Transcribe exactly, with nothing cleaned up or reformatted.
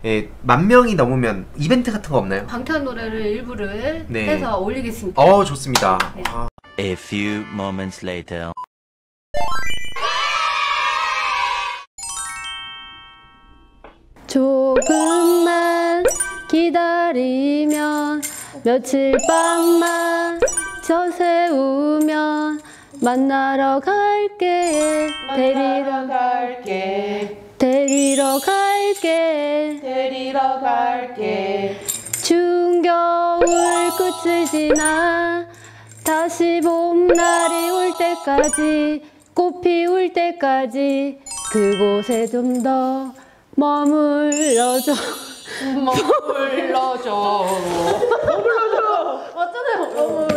예, 만 명이 넘으면 이벤트 같은 거 없나요? 방탄 노래를 일부를 네. 해서 올리겠습니다. 어, 좋습니다. 네. 아. A few moments later. 조금만 기다리면 며칠 밤만 저 세우면 만나러 갈게 데리러 갈게 데리러 갈게 데리러 갈게 추운 겨울 끝을 지나 다시 봄날이 올 때까지 꽃 피울 때까지 그곳에 좀 더 머물러줘 머물러줘 머물러줘 맞잖아요.